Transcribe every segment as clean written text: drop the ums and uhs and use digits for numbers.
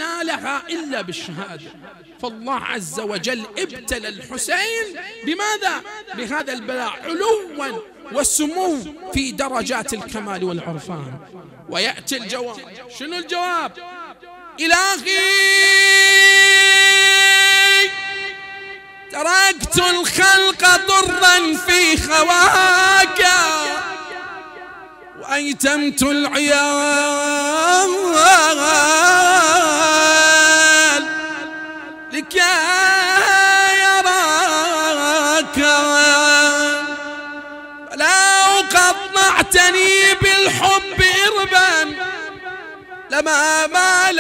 نالها إلا بالشهادة. فالله عز وجل ابتلى الحسين بماذا؟ بهذا البلاء، علوا والسمو في درجات الكمال والعرفان. ويأتي الجواب. شنو الجواب؟ إلهي تركت الخلق ضرا في خواك وأيتمت العيال لكي يراك، فلو قطعتني بالحب إربا لما مال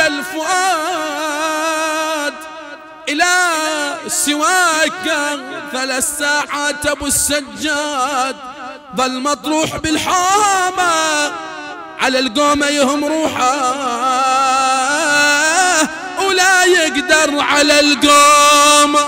الفؤاد إلى سواك. 3 ساعات أبو السجاد ظل مطروح بالحامة، على القومة يهم روحه ولا يقدر على القومة.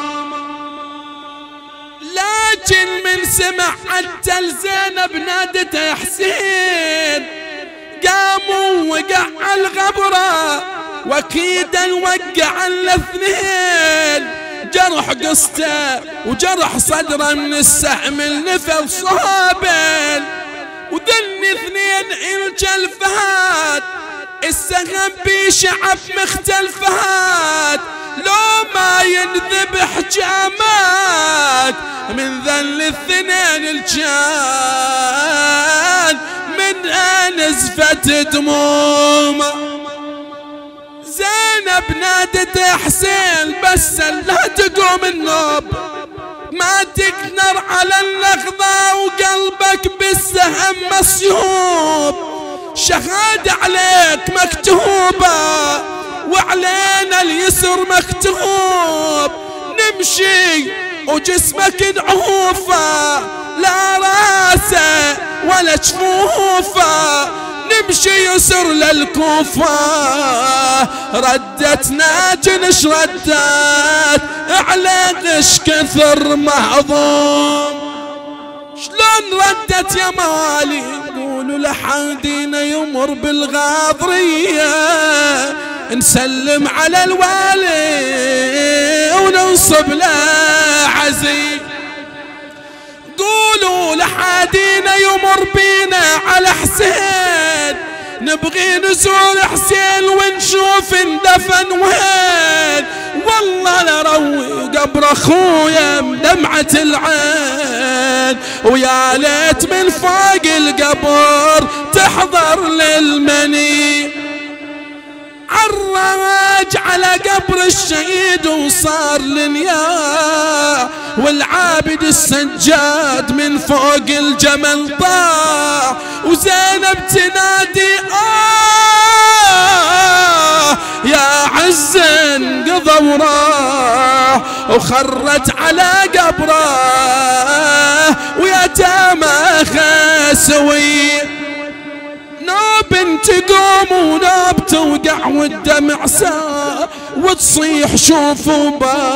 لكن من سمع حتى زينب نادته يا حسين، قاموا وقع على الغبرة وكيدا وقع الاثنين، جرح قصته وجرح صدره من السهم النفل صابل، وذن 2 الجلفات السهم بشعب مختلفات، لو ما ينذبح جامات من ذن 2 الجان من نزفت دمومه. زينب نادت يا حسين بس لا تقوم النوب، ما تقدر على اللحظة وقلبك بالسهم مسيوب، شهادة عليك مكتوبة وعلينا اليسر مكتوب، نمشي وجسمك نعوفه لا راسه ولا جفوفه، نمشي يسر للكوفة. ردتنا جنش ردت عليك اش كثر مهضوم. شلون ردت يا موالي؟ قولوا لحدينا يمر بالغاضرية نسلم على الوالي وننصب له عزيز. قولوا لحدينا يمر بينا على حسين، نبغي نزور حسين ونشوف اندفن وين، والله لروي قبر اخويا بدمعة العين، ويا ليت من فوق القبر تحضر للمني. عراج على قبر الشهيد وصار لليا، والعابد السجاد من فوق الجمل طاح، وزينب تنادي يا عز انقضى وراح، وخرت على قبره ويتامى خسوي. نوب تقوم ونوب توقع والدمع سا وتصيح شوفوا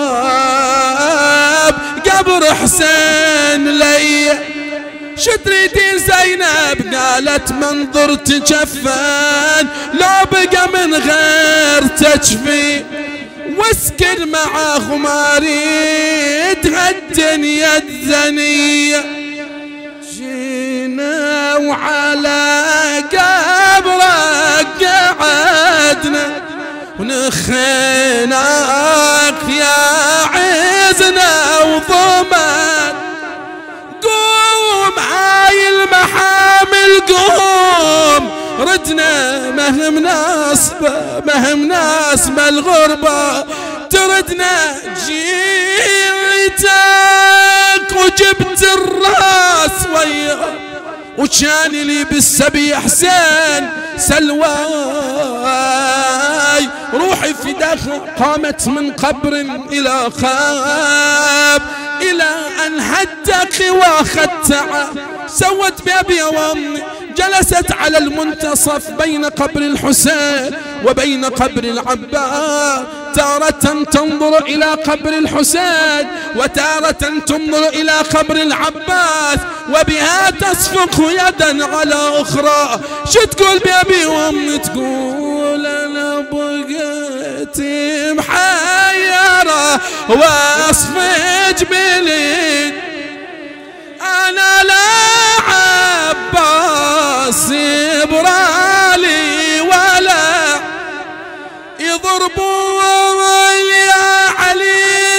باب قبر حسين لي. شتريدين زينب قالت منظر تجفن لو بقى من غير تجفي، واسكن مع غماري تهدني الدنيا. جينا وعلى قبرك قعدنا ونخيناك يا عزنا وضمن، قوم هاي المحامل قوم ردنا مهم ناس بالغربة تردنا. جيتك وجبت الراس وياه وكان لي بالسبي حسين سلواي، روحي في داخل قامت من قبر إلى خاب، إلى أن هدك واخدت سوت بأبي وأمي، جلست على المنتصف بين قبر الحسين وبين قبر العباس، تارة تنظر إلى قبر الحسين وتارة تنظر إلى قبر العباس، وبها تصفق يدا على أخرى. شو تقول بأبي وأمي؟ تقول أنا بقيت صرتي محيرة وصف جبلي أنا لا عباس يبرالي ولا يضربون يا علي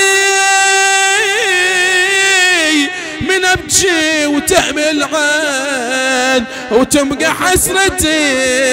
من أبكي وتحمل عين وتبقى حسرتي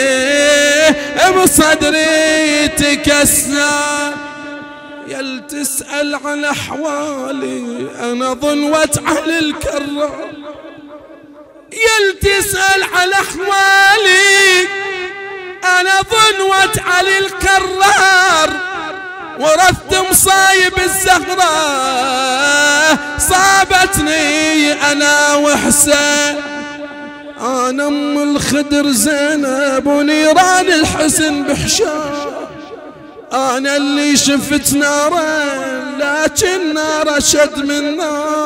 بصدري تكسر. يل تسأل عن أحوالي أنا ظنوة علي الكرار، يل تسأل عن أحوالي أنا ظنوة علي الكرار، ورثت مصايب الزهراء صابتني أنا وحسين. أنا أم الخدر زينب ونيران الحزن بحشام، أنا اللي شفت نارين لكن نار أشد من نار.